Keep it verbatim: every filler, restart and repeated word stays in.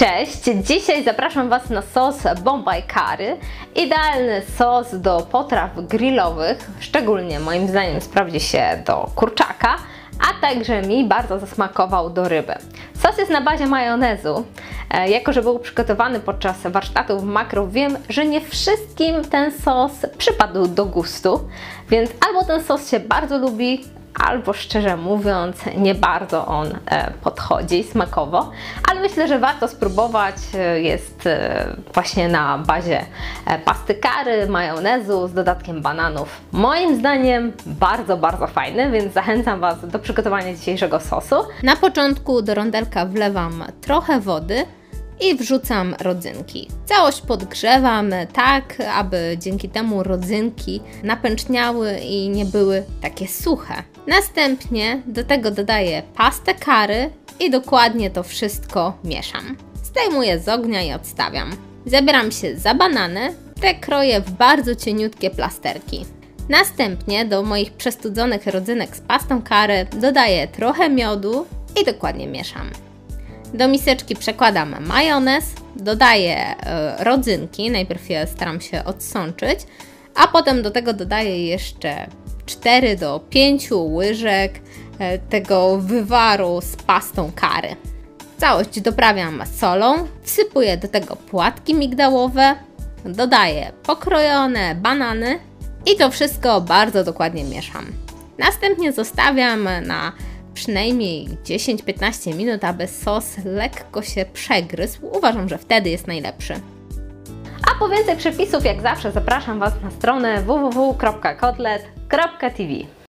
Cześć! Dzisiaj zapraszam Was na sos Bombay Curry. Idealny sos do potraw grillowych, szczególnie moim zdaniem sprawdzi się do kurczaka, a także mi bardzo zasmakował do ryby. Sos jest na bazie majonezu. Jako że był przygotowany podczas warsztatów makrów, wiem, że nie wszystkim ten sos przypadł do gustu, więc albo ten sos się bardzo lubi, albo szczerze mówiąc nie bardzo on podchodzi smakowo, ale myślę, że warto spróbować. Jest właśnie na bazie pasty curry, majonezu z dodatkiem bananów. Moim zdaniem bardzo, bardzo fajny, więc zachęcam Was do przygotowania dzisiejszego sosu. Na początku do rondelka wlewam trochę wody i wrzucam rodzynki. Całość podgrzewam tak, aby dzięki temu rodzynki napęczniały i nie były takie suche. Następnie do tego dodaję pastę curry i dokładnie to wszystko mieszam. Zdejmuję z ognia i odstawiam. Zabieram się za banany, te kroję w bardzo cieniutkie plasterki. Następnie do moich przestudzonych rodzynek z pastą curry dodaję trochę miodu i dokładnie mieszam. Do miseczki przekładam majonez, dodaję e, rodzynki, najpierw je staram się odsączyć, a potem do tego dodaję jeszcze cztery do pięciu łyżek e, tego wywaru z pastą curry. Całość doprawiam solą, wsypuję do tego płatki migdałowe, dodaję pokrojone banany i to wszystko bardzo dokładnie mieszam. Następnie zostawiam na przynajmniej dziesięć do piętnastu minut, aby sos lekko się przegryzł. Uważam, że wtedy jest najlepszy. A po więcej przepisów, jak zawsze, zapraszam Was na stronę w w w kropka kotlet kropka t v.